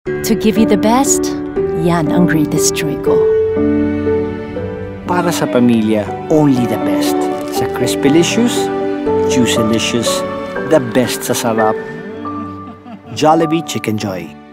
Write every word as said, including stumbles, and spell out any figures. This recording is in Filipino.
To give you the best, yan ang greatest joy ko. Para sa pamilya, only the best. Sa Crispylicious, Juicylicious, the best sa sarap. Jollibee Chicken Joy.